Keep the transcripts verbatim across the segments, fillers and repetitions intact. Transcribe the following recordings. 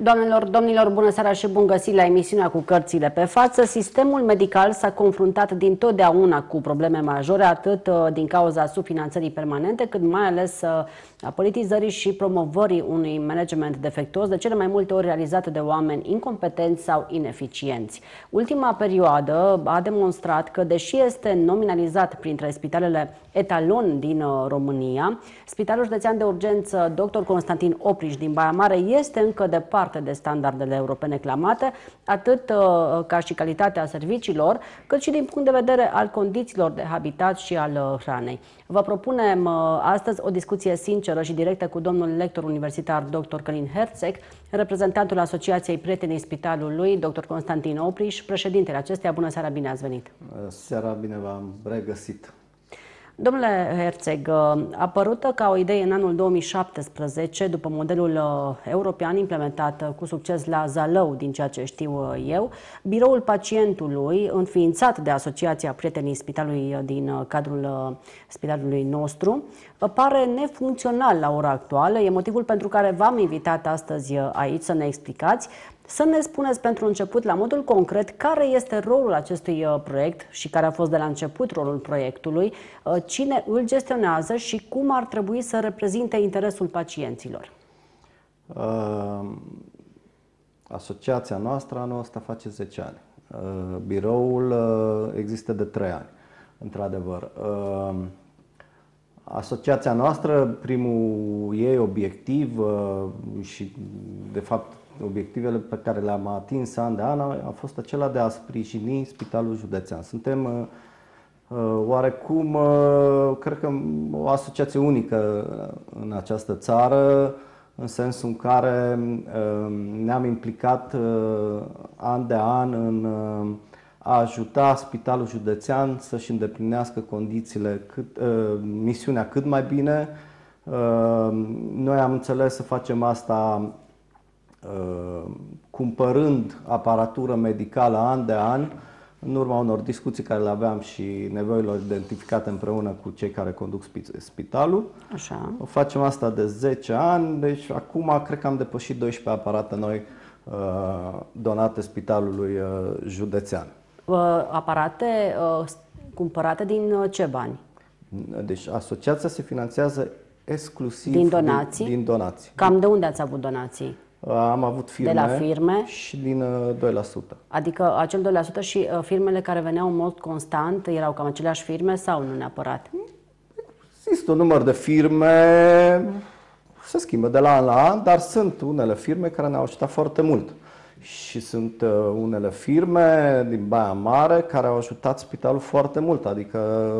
Doamnelor, domnilor, bună seara și bun găsit la emisiunea Cu Cărțile pe față. Sistemul medical s-a confruntat dintotdeauna cu probleme majore, atât din cauza subfinanțării permanente, cât mai ales a politizării și promovării unui management defectuos, de cele mai multe ori realizate de oameni incompetenți sau ineficienți. Ultima perioadă a demonstrat că, deși este nominalizat printre spitalele etalon din România, Spitalul Județean de Urgență doctor Constantin Opriș din Baia Mare este încă departe de standardele europene clamate, atât ca și calitatea serviciilor, cât și din punct de vedere al condițiilor de habitat și al hranei. Vă propunem astăzi o discuție sinceră și directă cu domnul lector universitar doctor Călin Herțeg, reprezentantul Asociației Prietenii Spitalului, doctor Constantin Opriș, președintele acesteia. Bună seara, bine ați venit! Seara, bine v-am regăsit! Domnule Herțeg, a apărut ca o idee în anul două mii șaptesprezece, după modelul european implementat cu succes la Zalău, din ceea ce știu eu, Biroul Pacientului, înființat de Asociația Prietenii Spitalului din cadrul spitalului nostru, pare nefuncțional la ora actuală. E motivul pentru care v-am invitat astăzi aici să ne explicați. Să ne spuneți pentru început, la modul concret, care este rolul acestui proiect și care a fost de la început rolul proiectului, cine îl gestionează și cum ar trebui să reprezinte interesul pacienților. Uh, asociația noastră anul ăsta face zece ani. Uh, biroul uh, există de trei ani, într-adevăr. Uh, asociația noastră, primul ei obiectiv uh, și, de fapt, obiectivele pe care le-am atins an de an a fost acela de a sprijini Spitalul Județean. Suntem uh, oarecum, uh, cred că o asociație unică în această țară, în sensul în care uh, ne-am implicat uh, an de an în uh, a ajuta Spitalul Județean să-și îndeplinească condițiile, cât, uh, misiunea cât mai bine. Uh, noi am înțeles să facem asta cumpărând aparatură medicală an de an, în urma unor discuții care le aveam și nevoilor identificate împreună cu cei care conduc spitalul. Așa. Facem asta de zece ani, deci acum cred că am depășit doisprezece aparate noi donate Spitalului Județean. Aparate cumpărate din ce bani? Deci asociația se finanțează exclusiv din donații. Din, din donații. Cam de unde ați avut donații? Am avut firme, de la firme și din doi la sută. Adică acel doi la sută și firmele care veneau în mod constant erau cam aceleași firme sau nu neapărat? Există un număr de firme, se schimbă de la an la an, dar sunt unele firme care ne-au ajutat foarte mult. Și sunt unele firme din Baia Mare care au ajutat spitalul foarte mult, adică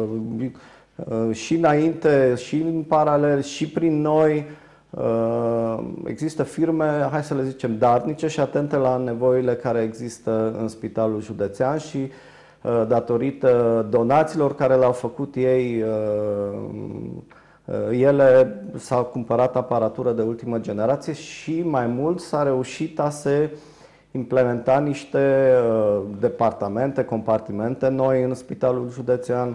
și înainte, și în paralel, și prin noi. Există firme, hai să le zicem, darnice și atente la nevoile care există în Spitalul Județean și datorită donațiilor care le-au făcut ei, ele s-au cumpărat aparatură de ultimă generație și mai mult s-a reușit a se implementa niște departamente, compartimente noi în Spitalul Județean.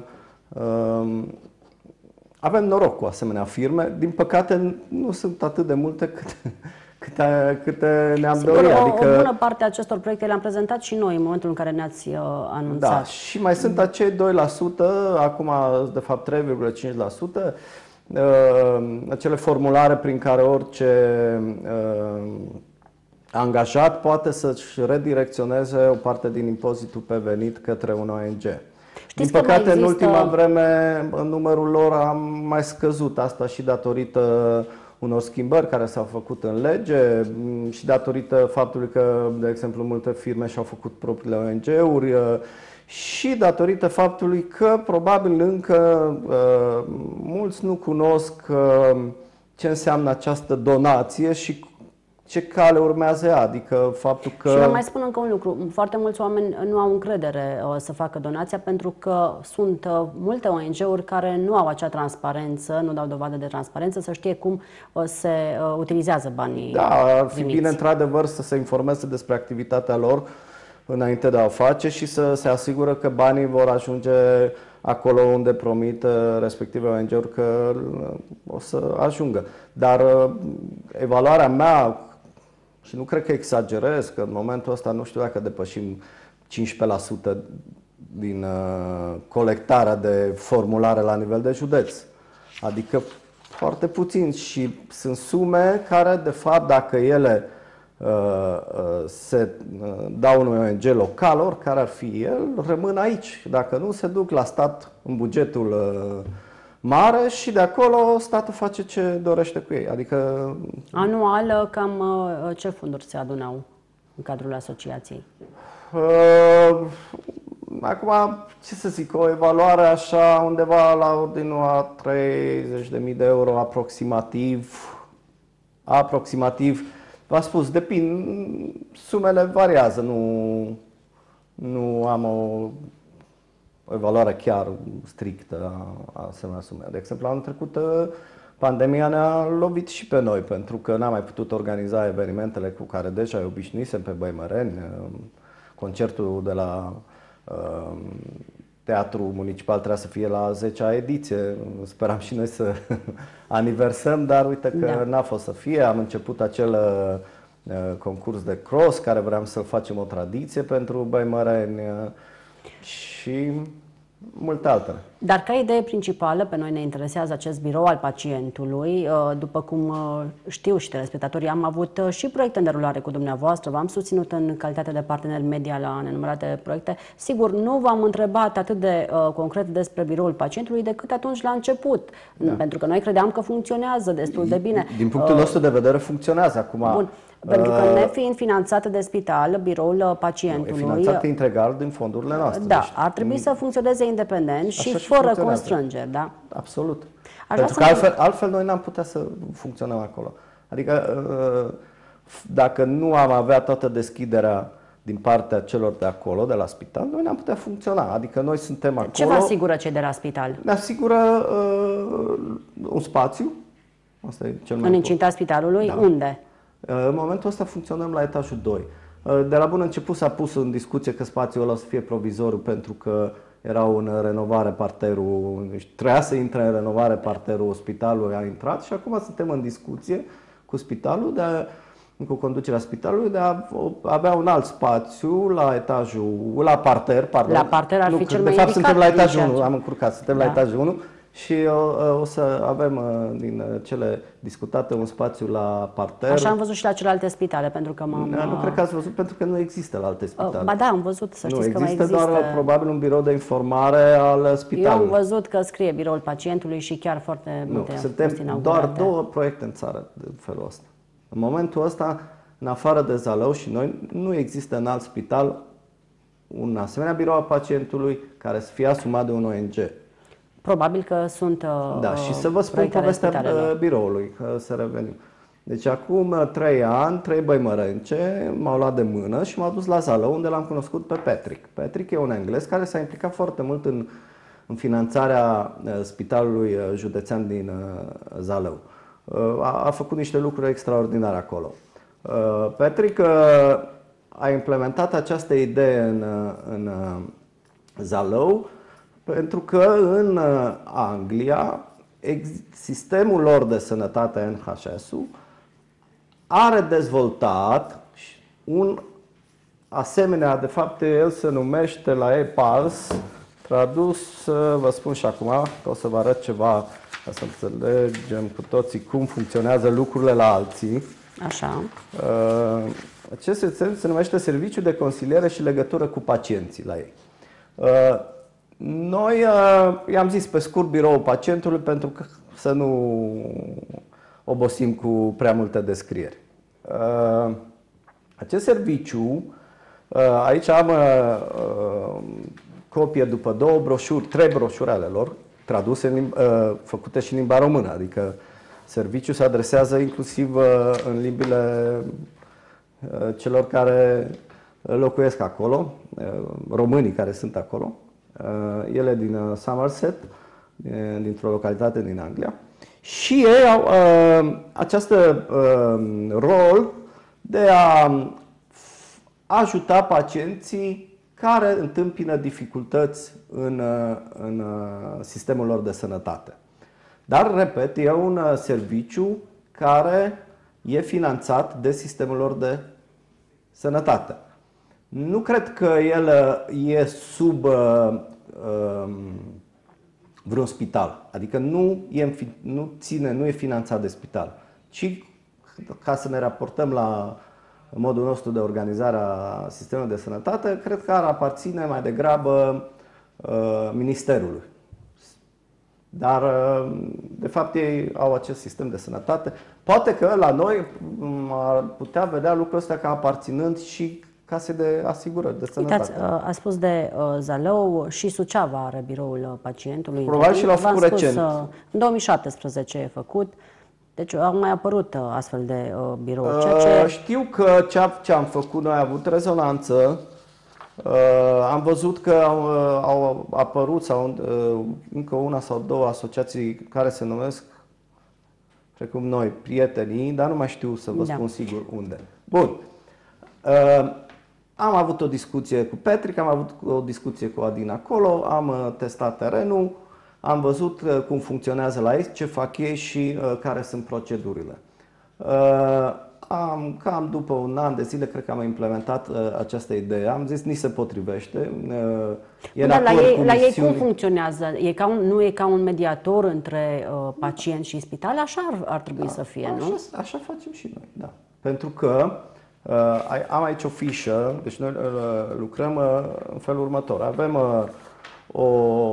Avem noroc cu asemenea firme. Din păcate, nu sunt atât de multe câte, câte, câte ne-am dorit. O, adică, o bună parte a acestor proiecte le-am prezentat și noi în momentul în care ne-ați uh, anunțat. Da, și mai sunt acei doi la sută, acum de fapt trei virgulă cinci la sută, uh, acele formulare prin care orice uh, angajat poate să-și redirecționeze o parte din impozitul pe venit către un O N G. Din păcate, există... în ultima vreme, numărul lor a mai scăzut, asta și datorită unor schimbări care s-au făcut în lege și datorită faptului că, de exemplu, multe firme și-au făcut propriile O N G-uri și datorită faptului că, probabil, încă mulți nu cunosc ce înseamnă această donație și ce cale urmează ea, adică faptul că... Și vă mai spun încă un lucru, foarte mulți oameni nu au încredere uh, să facă donația pentru că sunt uh, multe O N G-uri care nu au acea transparență, nu dau dovadă de transparență, să știe cum uh, se uh, utilizează banii. Da, ar fi primiți. Bine într-adevăr să se informeze despre activitatea lor înainte de a o face și să se asigură că banii vor ajunge acolo unde promit respective O N G-uri că o să ajungă. Dar evaluarea mea și nu cred că exagerez, că în momentul ăsta nu știu dacă depășim cincisprezece la sută din uh, colectarea de formulare la nivel de județ. Adică foarte puțin și sunt sume care, de fapt, dacă ele uh, uh, se uh, dau unui O N G local, oricare ar fi el, rămân aici. Dacă nu, se duc la stat în bugetul uh, mare și de acolo statul face ce dorește cu ei. Adică anual, cam ce fonduri se adunau în cadrul asociației? Uh, acum, ce să zic, o evaluare așa undeva la ordinul a treizeci de mii de euro aproximativ. Aproximativ, v-am spus, depind, sumele variază, nu, nu am o o evaluare chiar strictă a asemenea sume. De exemplu, anul trecut pandemia ne-a lovit și pe noi, pentru că n-am mai putut organiza evenimentele cu care deja îi obișnuisem pe Băimăreni. Concertul de la uh, Teatrul Municipal trebuia să fie la zecea ediție. Speram și noi să aniversăm, dar uite că da. N-a fost să fie. Am început acel uh, concurs de cross, care vreau să-l facem o tradiție pentru Băimăreni. Și multe altele. Dar ca idee principală, pe noi ne interesează acest birou al pacientului. După cum știu și telespectatorii, am avut și proiecte în derulare cu dumneavoastră, v-am susținut în calitate de partener media la nenumărate proiecte. Sigur, nu v-am întrebat atât de uh, concret despre biroul pacientului decât atunci la început, da. Pentru că noi credeam că funcționează destul de bine. Din punctul uh, nostru de vedere funcționează acum. Bun. Pentru că nefiind finanțat de spital, biroul pacientului... Nu, e finanțat integral din fondurile noastre. Da, deci, ar trebui să funcționeze independent și, și fără constrângeri, da? Absolut. Aș Pentru că altfel, altfel noi n-am putea să funcționăm acolo. Adică dacă nu am avea toată deschiderea din partea celor de acolo, de la spital, noi n-am putea funcționa. Adică noi suntem acolo... Ce vă asigură cei de la spital? Ne asigură uh, un spațiu. Asta e cel mai în incinta spitalului? Da. Unde? În momentul ăsta funcționăm la etajul doi. De la bun început s-a pus în discuție că spațiul ăla o să fie provizoriu pentru că era în renovare parterul, trebuia să intre în renovare parterul, spitalul a intrat și acum suntem în discuție cu spitalul, de a, cu conducerea spitalului de a avea un alt spațiu la etajul, la parter, pardon. La parter ar fi nu, cel de mai fapt suntem la etajul unu, am încurcat, suntem da. la etajul unu. Și o, o să avem din cele discutate un spațiu la parter. Așa am văzut și la celelalte spitale, pentru că m-am... Nu, nu cred că ați văzut, pentru că nu există la alte spitale. Ba da, am văzut, să știți nu, că mai există. există doar probabil un birou de informare al spitalului. Eu am văzut că scrie biroul pacientului și chiar foarte multe nu, suntem doar două proiecte în țară de felul ăsta. În momentul ăsta, în afară de Zalău și noi, nu există în alt spital un asemenea birou al pacientului care să fie asumat de un O N G. Probabil că sunt Da, și să vă spun povestea biroului, că să revenim. Deci acum trei ani, trei băimărence m-au luat de mână și m-au dus la Zalău, unde l-am cunoscut pe Patrick. Patrick e un englez care s-a implicat foarte mult în, în finanțarea Spitalului Județean din Zalău. A, a făcut niște lucruri extraordinare acolo. Patrick a implementat această idee în, în Zalău, pentru că în Anglia sistemul lor de sănătate N H S-ul are dezvoltat un asemenea, de fapt el se numește la e-Pals, tradus, vă spun și acum, că o să vă arăt ceva ca să înțelegem cu toții cum funcționează lucrurile la alții. Așa. Acest sistem se numește Serviciu de Consiliere și Legătură cu Pacienții la ei. Noi i-am zis pe scurt biroul pacientului pentru că să nu obosim cu prea multe descrieri. Acest serviciu, aici am copie după două broșuri, trei broșuri ale lor, traduse, în, făcute și în limba română, adică serviciul se adresează inclusiv în limbile celor care locuiesc acolo, românii care sunt acolo. Ele din Somerset, dintr-o localitate din Anglia. Și ei au uh, acest uh, rol de a ajuta pacienții care întâmpină dificultăți în, în sistemul lor de sănătate. Dar, repet, e un serviciu care e finanțat de sistemul lor de sănătate. Nu cred că el e sub uh, uh, vreun spital, adică nu, e, nu ține, nu e finanțat de spital, ci ca să ne raportăm la modul nostru de organizare a sistemului de sănătate, cred că ar aparține mai degrabă uh, ministerului. Dar, uh, de fapt, ei au acest sistem de sănătate. Poate că la noi ar putea vedea lucrul ăsta ca aparținând și case de asigurări de sănătate. Uitați, a spus de uh, Zalău, și Suceava are biroul pacientului. Probabil și l-au făcut spus, recent. Uh, în două mii șaptesprezece e făcut. Deci au mai apărut uh, astfel de uh, birouri. Ceea ce... Uh, știu că ce am făcut noi a avut rezonanță. Uh, am văzut că au, uh, au apărut sau uh, încă una sau două asociații care se numesc, precum noi, Prietenii, dar nu mai știu să vă da. spun sigur unde. Bun. Uh, am avut o discuție cu Petric, am avut o discuție cu Adina acolo, am uh, testat terenul, am văzut uh, cum funcționează la ei, ce fac ei și uh, care sunt procedurile. Uh, am, cam după un an de zile, cred că am implementat uh, această idee. Am zis, ni se potrivește. Uh, e Dar la ei, la ei cum funcționează? E ca un, nu e ca un mediator între uh, pacient și spital? Așa ar, ar trebui da, să fie, așa, nu? Așa facem și noi, da. Pentru că uh, am aici o fișă, deci noi uh, lucrăm uh, în felul următor. Avem uh, o...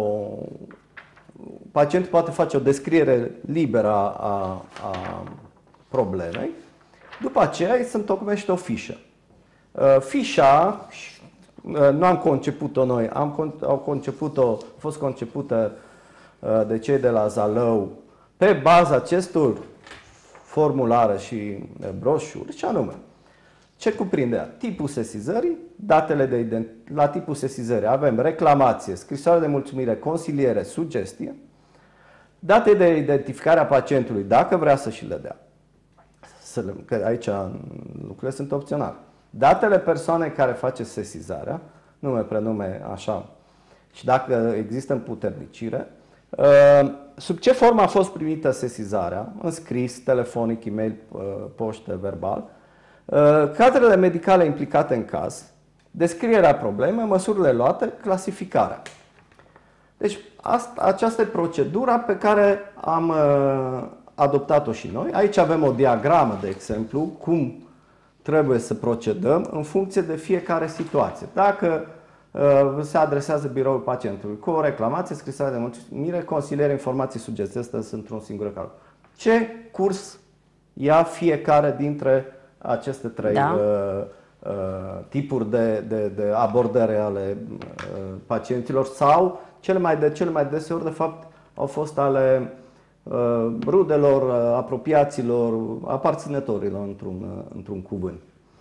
Pacientul poate face o descriere liberă a, a, a problemei. După aceea îi se întocmește o fișă. Uh, fișa, uh, nu am conceput-o noi, am, au conceput-o, a fost concepută uh, de cei de la Zalău pe baza acestor formulare și uh, broșuri, ce anume. Ce cuprinde ea? Tipul sesizării, datele de identitate. La tipul sesizării avem reclamație, scrisoare de mulțumire, consiliere, sugestie, date de identificare a pacientului, dacă vrea să și le dea. Că aici lucrurile sunt opționale. Datele persoanei care face sesizarea, nume, prenume, așa, și dacă există împuternicire, sub ce formă a fost primită sesizarea, în scris, telefonic, e-mail, poștă, verbal, cadrele medicale implicate în caz, descrierea problemei, măsurile luate, clasificarea. Deci asta, aceasta e procedura pe care am adoptat-o și noi. Aici avem o diagramă, de exemplu, cum trebuie să procedăm în funcție de fiecare situație. Dacă uh, se adresează biroul pacientului cu o reclamație, scrisoare de mulțumire, consiliere, informații, sugestii, astea sunt într-un singur cal. Ce curs ia fiecare dintre aceste trei da. uh, uh, tipuri de, de, de abordare ale uh, pacienților sau cele mai, de, cele mai deseori, de fapt, au fost ale rudelor, apropiaților, aparținătorilor într-un, într-un cuvânt.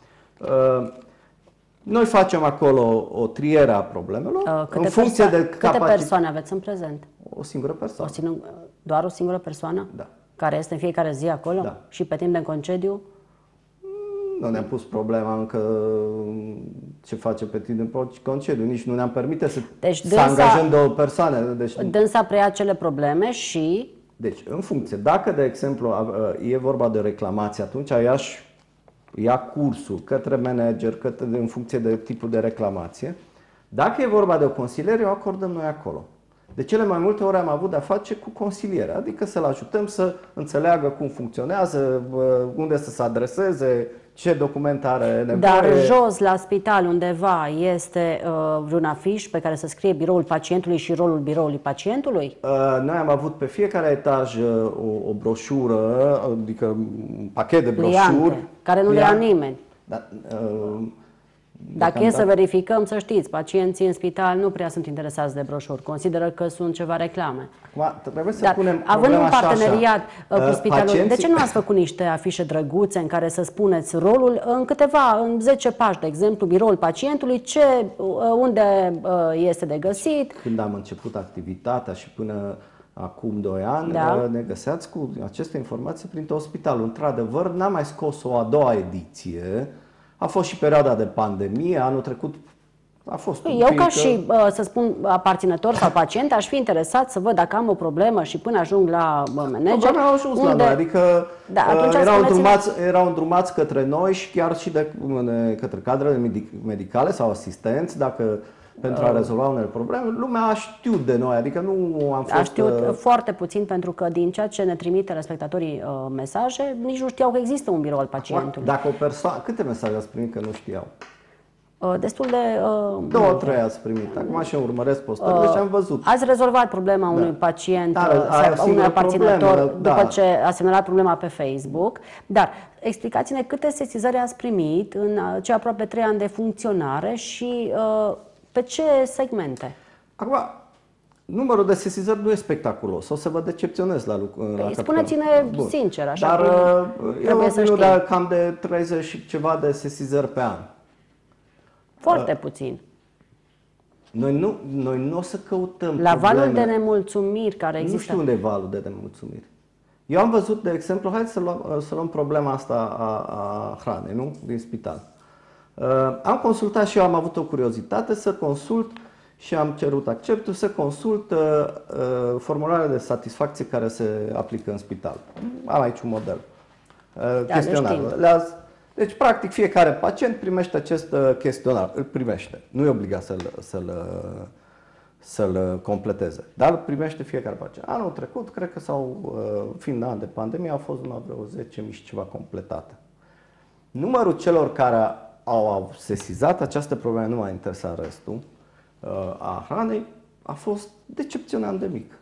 Noi facem acolo o triere a problemelor câte în funcție de capacit... Câte persoane aveți în prezent? O singură persoană. O singură, doar o singură persoană? Da. Care este în fiecare zi acolo? Da. Și pe timp de concediu? Nu ne-am pus problema încă ce face pe timp de concediu, nici nu ne-am permite să, deci, să dânsa, angajăm două persoane. Deci... Dânsa preia acele probleme și... Deci, în funcție, dacă, de exemplu, e vorba de reclamație, atunci ea ia cursul către manager, către, în funcție de tipul de reclamație. Dacă e vorba de o consiliere, o acordăm noi acolo. De cele mai multe ori am avut de-a face cu consiliere, adică să-l ajutăm să înțeleagă cum funcționează, unde să se adreseze, ce documente are nevoie. Dar jos, la spital, undeva, este uh, vreun afiș pe care să scrie biroul pacientului și rolul biroului pacientului? Uh, noi am avut pe fiecare etaj uh, o, o broșură, adică un pachet de broșuri. Care nu le ia nimeni. Da, uh, Dacă e să verificăm, să știți, pacienții în spital nu prea sunt interesați de broșuri, consideră că sunt ceva reclame. Acum, trebuie să Dar, punem având un parteneriat așa, cu spitalul, pacienții... de ce nu ați făcut niște afișe drăguțe în care să spuneți rolul în câteva, în zece pași, de exemplu, biroul pacientului, ce, unde este de găsit? Când am început activitatea și până acum doi ani, da. ne găseați cu aceste informații prin spitalul. Într-adevăr, n-am mai scos o a doua ediție. A fost și perioada de pandemie, anul trecut A fost Eu pic, ca și, să spun, aparținător sau pacient, aș fi interesat să văd dacă am o problemă și până ajung la manager. Problema au ajuns unde... la noi, adică da, atunci erau, îndrumați, erau îndrumați către noi și chiar și de către cadrele medicale sau asistenți, dacă pentru a rezolva unele probleme, lumea a știut de noi, adică nu am fost... A știut foarte puțin, pentru că din ceea ce ne trimite telespectatorii uh, mesaje, nici nu știau că există un birou al pacientului. Dacă o persoană... Câte mesaje ați primit că nu știau? Uh, destul de... Uh, Două, trei ați primit. Acum și eu urmăresc postările uh, și am văzut. Ați rezolvat problema unui da. pacient da, sau unui aparținător problemă, după da. ce a semnalat problema pe Facebook. Dar explicați-ne câte sesizări ați primit în cei aproape trei ani de funcționare și uh, pe ce segmente? Acum, numărul de sesizări nu e spectaculos. O să vă decepționez la lucru. Păi, spuneți-ne sincer, așa. Dar eu vin de cam de treizeci și ceva de sesizări pe an. Foarte uh, puțin. Noi nu, noi nu o să căutăm La probleme. valul de nemulțumiri care există. Nu știu unde e valul de nemulțumiri. Eu am văzut, de exemplu, hai să luăm, să luăm problema asta a, a hranei, nu? Din spital. Uh, am consultat și eu, am avut o curiozitate să consult și am cerut acceptul să consult uh, uh, formularele de satisfacție care se aplică în spital. Am aici un model. Uh, da, chestionarul. Deci, practic, fiecare pacient primește acest uh, chestionar. Îl primește. Nu e obligat să-l să-l, să-l completeze. Dar îl primește fiecare pacient. Anul trecut, cred că sau uh, fiind an de pandemie, au fost numai vreo zece mii și ceva completate. Numărul celor care au sesizat această problemă, nu m-a interesat restul, uh, a hranei, a fost decepționant de mic.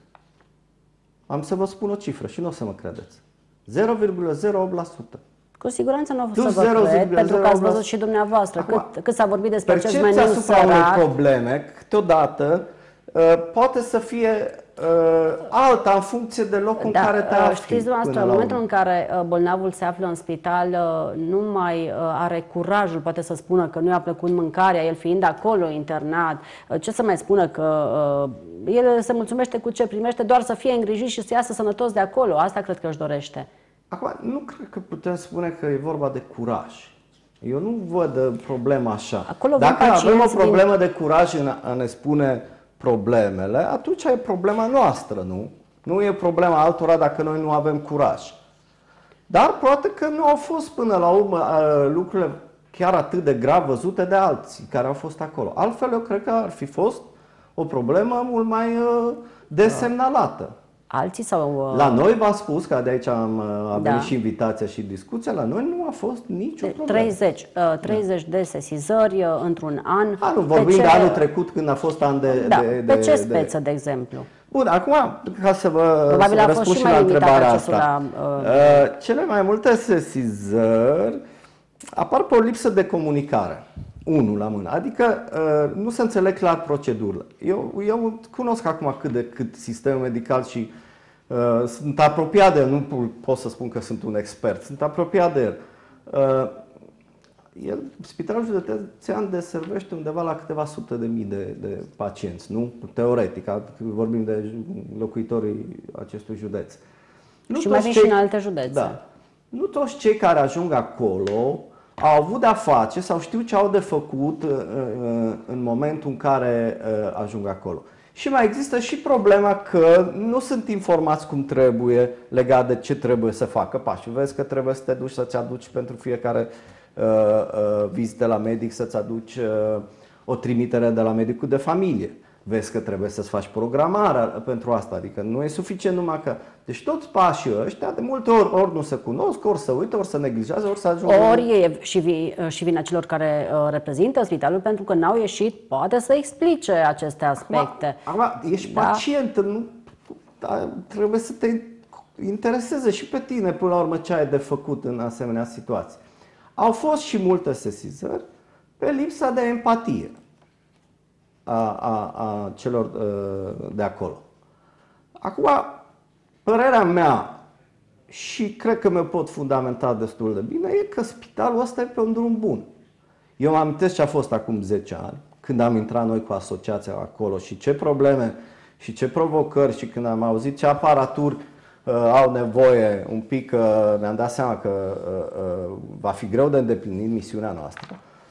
Am să vă spun o cifră și nu o să mă credeți. zero virgulă zero opt la sută. Cu siguranță nu o să vă cred, pentru că ați văzut și dumneavoastră. Acum, cât, cât s-a vorbit despre acest meniu sărac. Percepția asupra unei probleme, câteodată, uh, poate să fie uh, alta în funcție de locul da, în care te afli. Știți dumneavoastră, în momentul în care bolnavul se află în spital, nu mai are curajul, poate să spună că nu i-a plăcut mâncarea, el fiind acolo internat, ce să mai spună, că el se mulțumește cu ce primește, doar să fie îngrijit și să iasă sănătos de acolo. Asta cred că își dorește. Acum, nu cred că putem spune că e vorba de curaj. Eu nu văd problema așa. Acolo Dacă avem o problemă din... de curaj în a ne spune problemele, atunci e problema noastră, nu? Nu e problema altora dacă noi nu avem curaj. Dar poate că nu au fost până la urmă lucrurile chiar atât de grav văzute de alții care au fost acolo. Altfel, eu cred că ar fi fost o problemă mult mai desemnalată. Alții sau... La noi v-am spus, că de aici am, a venit da. și invitația și discuția, la noi nu a fost nicio de, problemă. treizeci, treizeci de sesizări într-un an. A, nu, vorbim ce... de anul trecut când a fost an de... Da, de, pe de, ce speță, de, de exemplu? Bun, acum, ca să vă, să vă răspund și la întrebarea asta. La, uh, uh, cele mai multe sesizări apar pe o lipsă de comunicare. Unul la mână. Adică uh, nu se înțeleg clar procedurile. Eu, eu cunosc acum cât de cât sistemul medical și uh, sunt apropiat de el. Nu pot să spun că sunt un expert. Sunt apropiat de el. Uh, el Spitalul Județean deservește undeva la câteva sute de mii de, de pacienți, nu? Teoretic, vorbim de locuitorii acestui județ. Nu și mai vin și în alte județe. Da. Nu toți cei care ajung acolo au avut de-a face sau știu ce au de făcut în momentul în care ajung acolo. Și mai există și problema că nu sunt informați cum trebuie legat de ce trebuie să facă pașii. Vezi că trebuie să te duci să-ți aduci pentru fiecare uh, uh, vizită la medic, să-ți aduci uh, o trimitere de la medicul de familie. Vezi că trebuie să-ți faci programarea pentru asta, adică nu e suficient numai că... Deci toți pașii ăștia de multe ori ori nu se cunosc, ori să uită, ori să neglijează, ori să ajungă... Ori e și, vi, și vina celor care uh, reprezintă spitalul pentru că n-au ieșit, poate să explice aceste aspecte. Acum, acum ești da? pacient, nu, da, trebuie să te intereseze și pe tine până la urmă ce ai de făcut în asemenea situații. Au fost și multe sesizări pe lipsa de empatie a, a, a celor uh, de acolo. Acum, părerea mea, și cred că mi-o pot fundamenta destul de bine, e că spitalul ăsta e pe un drum bun. Eu mă amintesc ce a fost acum zece ani, când am intrat noi cu asociația acolo și ce probleme și ce provocări și când am auzit ce aparaturi uh, au nevoie, un pic uh, mi-am dat seama că uh, uh, va fi greu de îndeplinit misiunea noastră.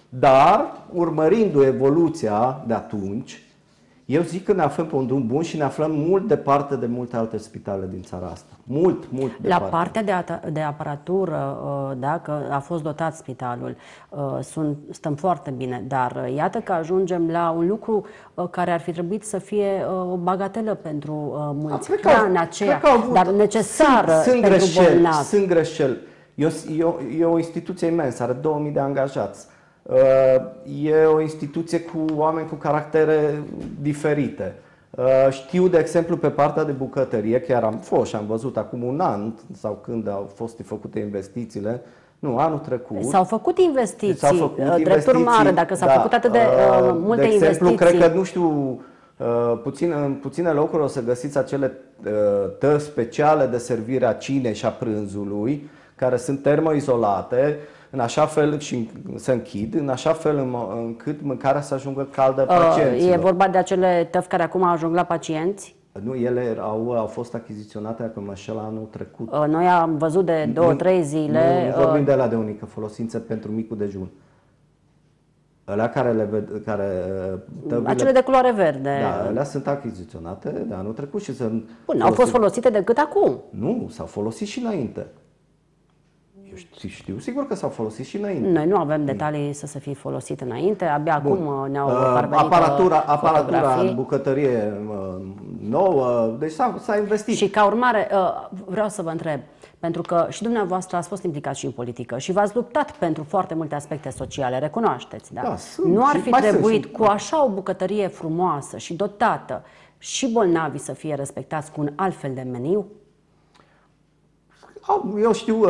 Dar, urmărindu evoluția de atunci, eu zic că ne aflăm pe un drum bun și ne aflăm mult departe de multe alte spitale din țara asta. Mult, mult departe. La partea de, de aparatură, da, că a fost dotat spitalul, sunt, stăm foarte bine, dar iată că ajungem la un lucru care ar fi trebuit să fie o bagatelă pentru mulți. Hrana aceea, dar necesară sunt, sunt pentru greșeli, bolnavi. Sunt greșeli. E o, e o instituție imensă, are două mii de angajați. E o instituție cu oameni cu caractere diferite. Știu, de exemplu, pe partea de bucătărie, chiar am fost și am văzut acum un an sau când au fost făcute investițiile, nu, anul trecut. S-au făcut investiții, s-au făcut drept investiții, urmare, dacă s-au da, făcut atât de uh, multe de exemplu, investiții. cred că, nu știu, puțin, în puține locuri o să găsiți acele tări speciale de servire a cinei și a prânzului, care sunt termoizolate, în așa fel și se închid, în așa fel încât mâncarea să ajungă caldă pacienților. E vorba de acele tăvi care acum ajung la pacienți? Nu, ele au, au fost achiziționate, dacă mă înșel, anul trecut. Noi am văzut de două, trei zile. Nu, nu vorbim de alea de unică folosință pentru micul dejun. Alea care le ved, care, tăvile, acele de culoare verde. Da, alea sunt achiziționate de anul trecut și sunt. Bun, au fost folosite decât acum. Nu, s-au folosit și înainte. Eu știu, știu sigur că s-au folosit și înainte. Noi nu avem detalii să se fie folosit înainte, abia Bun. acum ne-au parvenit aparatura, aparatura în bucătărie nouă, deci s-a investit. Și ca urmare, vreau să vă întreb, pentru că și dumneavoastră ați fost implicați și în politică și v-ați luptat pentru foarte multe aspecte sociale, recunoașteți, da? Da, sunt, nu ar fi trebuit sunt, cu așa o bucătărie frumoasă și dotată și bolnavii să fie respectați cu un alt fel de meniu? Eu știu,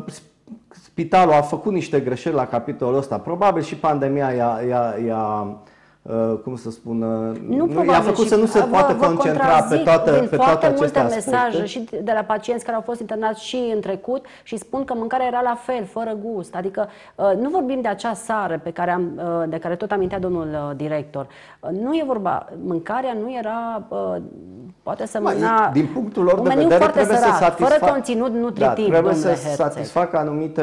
spitalul a făcut niște greșeli la capitolul ăsta. Probabil și pandemia i-a, i-a, i-a cum să spun, nu, nu i-a făcut să nu se poată concentra pe toate, pe toate aceste multe aspecte. mesaje și de la pacienți care au fost internați și în trecut și spun că mâncarea era la fel, fără gust. Adică nu vorbim de acea sară pe care am, de care tot amintea domnul director. Nu e vorba, mâncarea nu era, poate să mâna, din punctul lor un de meniu vedere foarte trebuie sărac, să satisfac, fără conținut nutritiv. Da, trebuie să satisfacă anumite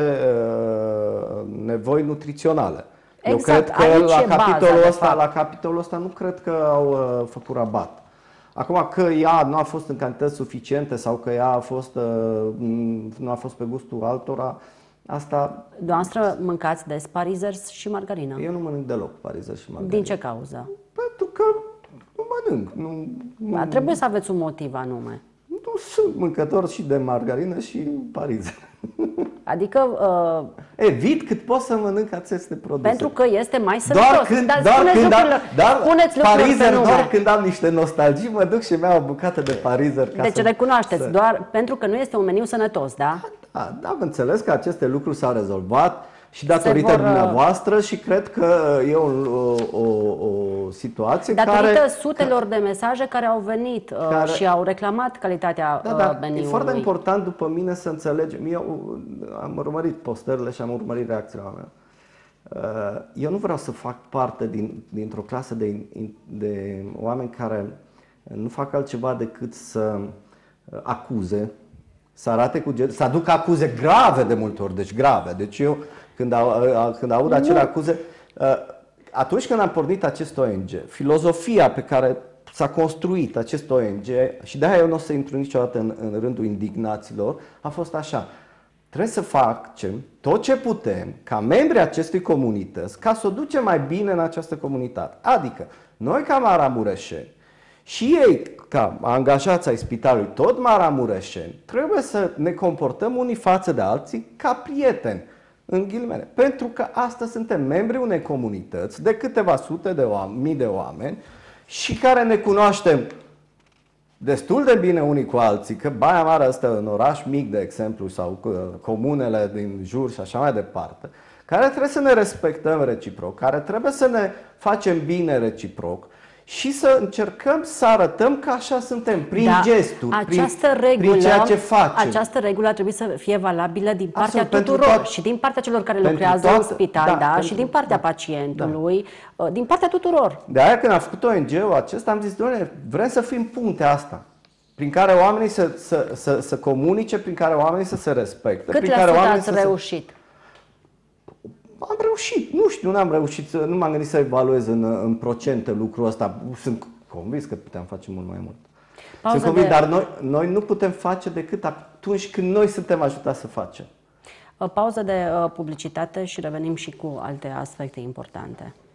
uh, nevoi nutriționale. Exact, eu cred că la baza, capitolul ăsta, la capitolul ăsta nu cred că au uh, făcut rabat. Acum că ea nu a fost în cantități suficiente sau că ea a fost, uh, nu a fost pe gustul altora, asta... Dumneavoastră mâncați des parizers și margarină? Eu nu mănânc deloc parizers și margarină. Din ce cauză? Pentru că nu mănânc. Nu, nu... A, trebuie să aveți un motiv anume. Nu sunt mâncător și de margarină și parizer. Adică... Uh, Evit cât pot să mănânc aceste produse. Pentru că este mai sănătos. Doar când, dar doar spuneți când, lucrurile, am, dar spuneți parizer, pe doar când am niște nostalgii, mă duc și mi-au o bucată de parizer. Ca deci să, recunoașteți, să... doar pentru că nu este un meniu sănătos, da? Da, da, am înțeles că aceste lucruri s-au rezolvat și datorită vor, dumneavoastră și cred că e o, o, o, o situație datorită care... Datorită sutelor de mesaje care au venit care, și au reclamat calitatea da, da, meniului. E foarte important după mine să înțelegem. Eu am urmărit postările și am urmărit reacțiile oamenilor. Eu nu vreau să fac parte din, dintr-o clasă de, de oameni care nu fac altceva decât să acuze, să arate cu să aducă acuze grave de multe ori, deci grave. Deci eu când, au, când aud acele acuze, atunci când am pornit acest O N G, filozofia pe care s-a construit acest O N G, și de-aia eu nu o să intru niciodată în, în rândul indignaților, a fost așa: trebuie să facem tot ce putem ca membrii acestui comunități ca să o ducem mai bine în această comunitate. Adică noi ca maramureșeni și ei ca angajați ai spitalului tot maramureșeni trebuie să ne comportăm unii față de alții ca prieteni, în ghilimele. Pentru că astăzi suntem membri unei comunități de câteva sute de oameni, mii de oameni și care ne cunoaștem destul de bine unii cu alții, că Baia Mare ăsta în oraș mic, de exemplu, sau comunele din jur și așa mai departe, care trebuie să ne respectăm reciproc, care trebuie să ne facem bine reciproc și să încercăm să arătăm că așa suntem, prin da, gesturi, această prin, regulă, prin ceea ce facem. Această regulă ar trebui să fie valabilă din partea Absolut, tuturor, toate, și din partea celor care lucrează toate, în spital, da, da, pentru, și din partea da, pacientului, da. din partea tuturor. De aia când am făcut O N G-ul acesta am zis, doamne, vrem să fim puntea asta, prin care oamenii să, să, să, să comunice, prin care oamenii să se respecte. Cât prin la care sută oamenii ați să reușit? Se... Am reușit reușit, nu știu, n-am reușit, să, nu m-am gândit să evaluez în, în procente lucrul ăsta. Sunt convins că puteam face mult mai mult. Pauză Sunt convins, de... dar noi, noi nu putem face decât atunci când noi suntem ajutați să facem. Pauză de publicitate și revenim și cu alte aspecte importante.